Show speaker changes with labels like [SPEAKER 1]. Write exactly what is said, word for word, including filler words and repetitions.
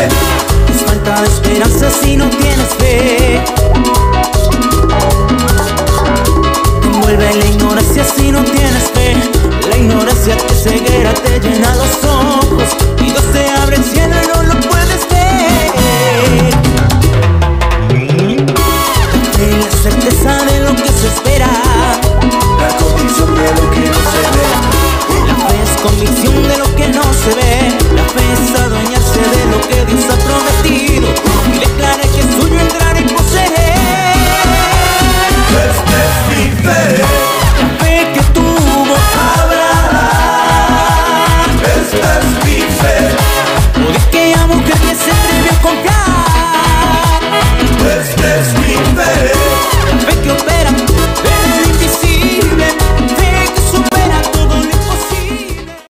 [SPEAKER 1] Es falta de esperanza si no tienes fe. Te envuelve la ignorancia si no tienes fe. La ignorancia te ceguera, te llena los ojos y Dios te abre el cielo.